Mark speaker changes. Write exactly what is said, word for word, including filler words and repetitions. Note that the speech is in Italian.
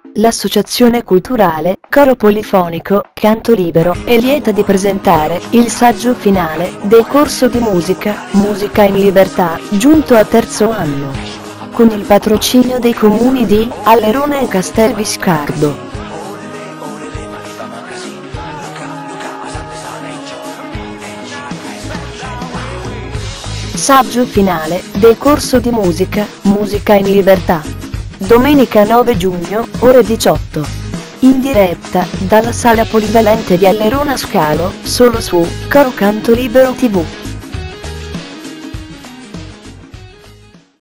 Speaker 1: L'associazione culturale Coro Polifonico Canto Libero è lieta di presentare il saggio finale del corso di musica, Musica in Libertà, giunto a terzo anno, con il patrocinio dei comuni di Allerona e Castelviscardo. Saggio finale del corso di musica, Musica in Libertà. Domenica nove giugno, ore diciotto. In diretta, dalla sala polivalente di Allerona Scalo, solo su Coro Canto Libero tivù.